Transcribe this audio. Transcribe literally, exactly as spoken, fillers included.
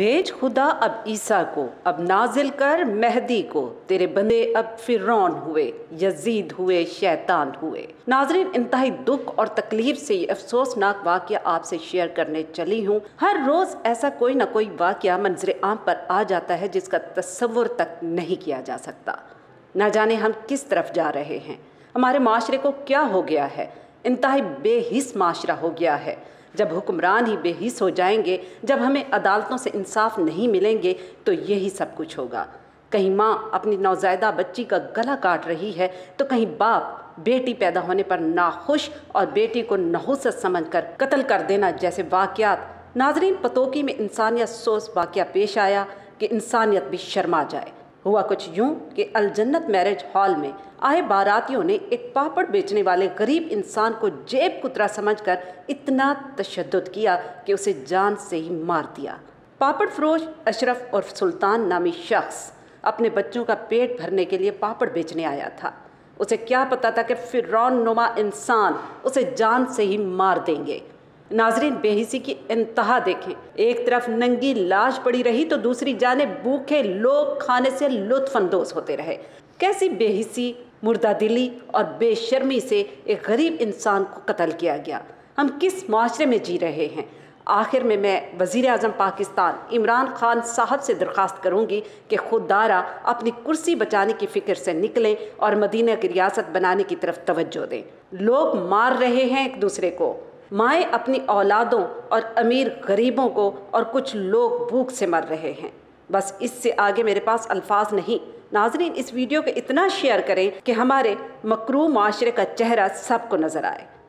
भेज खुदा अब ईसा को, अब नाजिल कर मेहदी को, तेरे बंदे अब फिरौन हुए, यजीद हुए, शैतान हुए। नाजरीन, इंतहाई दुख और तकलीफ से ये अफसोसनाक वाक़या आपसे शेयर करने चली हूँ। हर रोज़ ऐसा कोई ना कोई वाक़या मंजर आम पर आ जाता है जिसका तस्वुर तक नहीं किया जा सकता। ना जाने हम किस तरफ जा रहे हैं, हमारे माशरे को क्या हो गया है। इंतहाई बेहिस माशरा हो गया है। जब हुक्मरान ही बेहिस हो जाएंगे, जब हमें अदालतों से इंसाफ नहीं मिलेंगे, तो यही सब कुछ होगा। कहीं माँ अपनी नौज़ायदा बच्ची का गला काट रही है, तो कहीं बाप बेटी पैदा होने पर नाखुश और बेटी को नहुसत समझकर कत्ल कर देना जैसे वाक़यात। नाजरीन, पतोकी में इंसानियत सोच वाक़या पेश आया कि इंसानियत भी शर्मा जाए। हुआ कुछ यूं कि अलजन्नत मैरिज हॉल में आए बारातियों ने एक पापड़ बेचने वाले गरीब इंसान को जेब कुतरा समझकर इतना तशद्दुद किया कि उसे जान से ही मार दिया। पापड़ फरोश अशरफ और सुल्तान नामी शख्स अपने बच्चों का पेट भरने के लिए पापड़ बेचने आया था। उसे क्या पता था कि फिरौन नुमा इंसान उसे जान से ही मार देंगे। नाजरीन, बेहिसी की इंतहा देखें। एक तरफ नंगी लाश पड़ी रही तो दूसरी जाने भूखे लोग खाने से लुत्फानंदोज होते रहे। कैसी बेहिसी, मुर्दादिली और बेशर्मी से एक गरीब इंसान को कत्ल किया गया। हम किस माशरे में जी रहे हैं। आखिर में मैं वज़ीर आज़म पाकिस्तान इमरान खान साहब से दरख्वास्त करूँगी कि खुदारा अपनी कुर्सी बचाने की फ़िक्र से निकलें और मदीना की रियासत बनाने की तरफ तवज्जो दें। लोग मार रहे हैं एक दूसरे को, माएँ अपनी औलादों और अमीर गरीबों को, और कुछ लोग भूख से मर रहे हैं। बस इससे आगे मेरे पास अल्फाज नहीं। नाजरीन, इस वीडियो को इतना शेयर करें कि हमारे मकरूह माशरे का चेहरा सबको नज़र आए।